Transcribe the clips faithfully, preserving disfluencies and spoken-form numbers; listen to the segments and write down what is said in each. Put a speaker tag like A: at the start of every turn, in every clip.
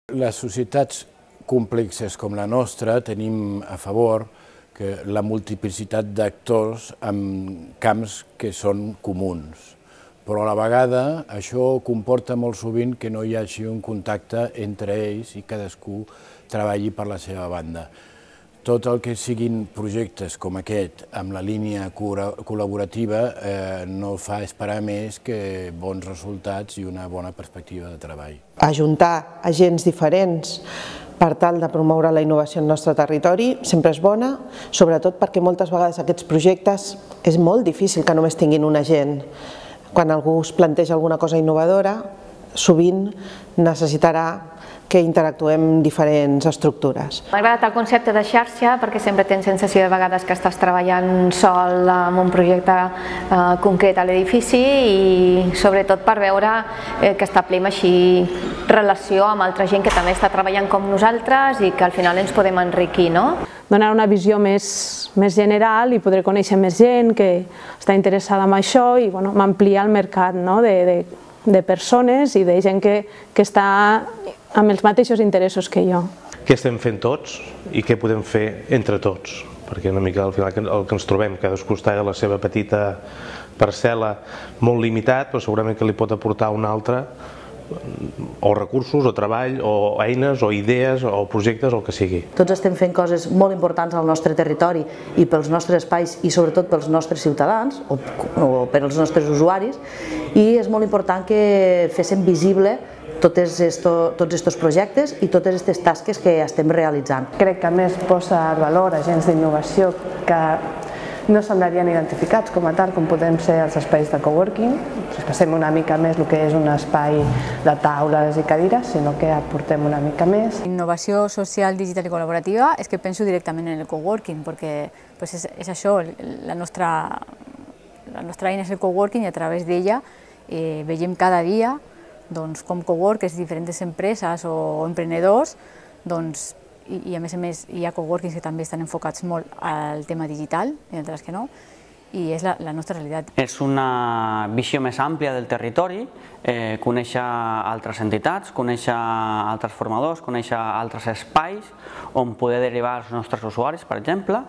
A: Les societats complexes com la nostra tenim a favor que la multiplicitat d'actors en camps que són comuns, però a la vegada això comporta molt sovint que no hi hagi un contacte entre ells i cadascú treballi per la seva banda. Tot el que siguin projectes com aquest, amb la línia col·laborativa, no fa esperar més que bons resultats i una bona perspectiva de treball.
B: Ajuntar agents diferents per tal de promoure la innovació al nostre territori sempre és bona, sobretot perquè moltes vegades aquests projectes és molt difícil que només tinguin un agent. Quan algú es planteja alguna cosa innovadora, sovint necessitarà que interactuem diferents estructures.
C: M'ha agradat el concepte de xarxa perquè sempre tens sensació de vegades que estàs treballant sol en un projecte concret a l'edifici i sobretot per veure que establim així relació amb altra gent que també està treballant com nosaltres i que al final ens podem enriquir, no?
D: Donar una visió més general i poder conèixer més gent que està interessada en això i ampliar el mercat de persones i de gent que està amb els mateixos interessos que jo.
E: Què estem fent tots i què podem fer entre tots? Perquè una mica al final el que ens trobem, cadascú està a la seva petita parcel·la molt limitat, però segurament que li pot aportar un altre o recursos, o treball, o eines, o idees, o projectes, o el que sigui.
F: Tots estem fent coses molt importants al nostre territori i pels nostres espais i sobretot pels nostres ciutadans o pels nostres usuaris i és molt important que féssim visible tots aquests projectes i totes aquestes tasques que estem realitzant.
G: Crec que a més posa al valor agents d'innovació que no semblarien identificats com a tal com podem ser els espais de coworking, traspassem una mica més el que és un espai de taules i cadires, sinó que aportem una mica més.
H: Innovació social, digital i col·laborativa és que penso directament en el coworking, perquè és això, la nostra eina és el coworking i a través d'ella veiem cada dia com coworkers, diferents empreses o emprenedors, i a més a més hi ha coworkings que també estan enfocats molt al tema digital, i altres que no, i és la nostra realitat.
I: És una visió més àmplia del territori, conèixer altres entitats, conèixer altres formadors, conèixer altres espais on poder derivar els nostres usuaris, per exemple,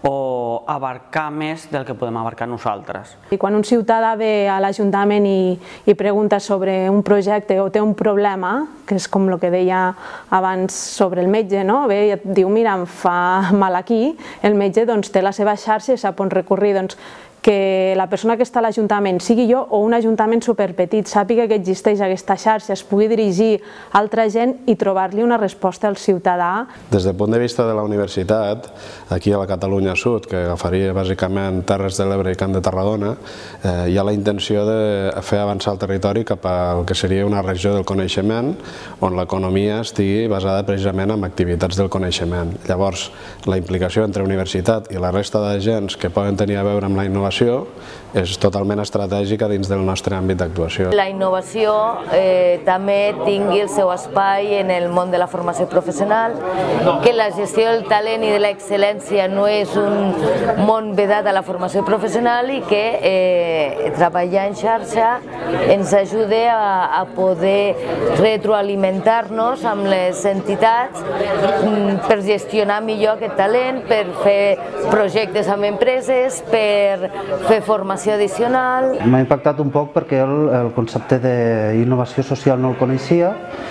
I: o abarcar més del que podem abarcar nosaltres.
D: I quan un ciutadà ve a l'Ajuntament i pregunta sobre un projecte o té un problema, que és com el que deia abans sobre el metge, ve i et diu, mira, em fa mal aquí, el metge té la seva xarxa i sap on recórrer, que la persona que està a l'Ajuntament, sigui jo o un ajuntament superpetit, sàpiga que existeix aquesta xarxa, es pugui dirigir a altra gent i trobar-li una resposta al ciutadà.
J: Des del punt de vista de la universitat, aquí a la Catalunya Sud, que agafaria bàsicament Terres de l'Ebre i Camp de Tarragona, hi ha la intenció de fer avançar el territori cap al que seria una regió del coneixement, on l'economia estigui basada precisament en activitats del coneixement. Llavors, la implicació entre universitat i la resta d'agents que poden tenir a veure amb la innovació és totalment estratègica dins del nostre àmbit d'actuació.
K: La innovació també tingui el seu espai en el món de la formació professional, que la gestió del talent i de l'excel·lència no és un món vedat a la formació professional i que treballar en xarxa ens ajuda a poder retroalimentar-nos amb les entitats per gestionar millor aquest talent, per fer projectes amb empreses, per fer formació addicional.
L: M'ha impactat un poc perquè el concepte d'innovació social no el coneixia.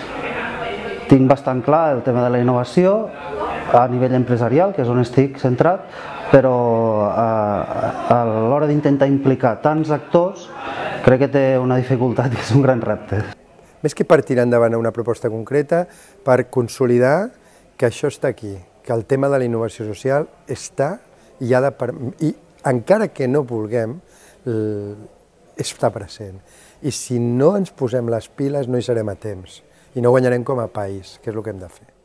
L: Tinc bastant clar el tema de la innovació a nivell empresarial, que és on estic centrat, però a l'hora d'intentar implicar tants actors crec que té una dificultat i és un gran repte.
M: Més que per tirar endavant una proposta concreta, per consolidar que això està aquí, que el tema de la innovació social està i ha de... encara que no vulguem, està present. I si no ens posem les piles no hi serem a temps i no guanyarem com a país, que és el que hem de fer.